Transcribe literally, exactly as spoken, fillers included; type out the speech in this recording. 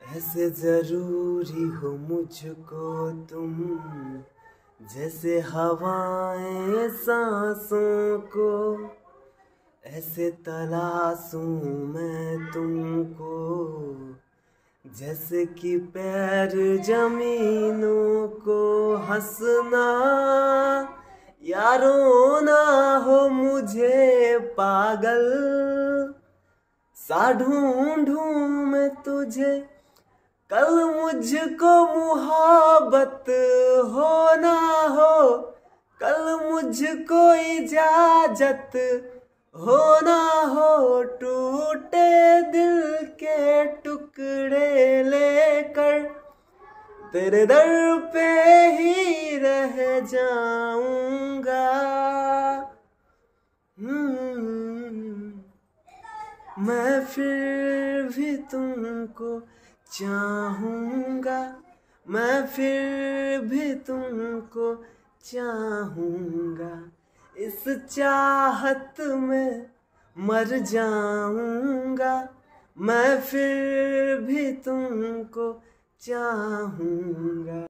ऐसे जरूरी हो मुझको तुम, जैसे हवाएं सांसों को। ऐसे तलाशूं मैं तुमको, जैसे कि पैर जमीनों को। हंसना या रोना हो मुझे पागल, सा ढूंढूं मैं तुझे। कल मुझको मुहब्बत हो ना हो, कल मुझको इजाजत हो ना हो। टूटे दिल के टुकड़े लेकर तेरे दर पे ही रह जाऊंगा। मैं फिर भी तुमको चाहूंगा, मैं फिर भी तुमको चाहूंगा। इस चाहत में मर जाऊंगा, मैं फिर भी तुमको चाहूंगा।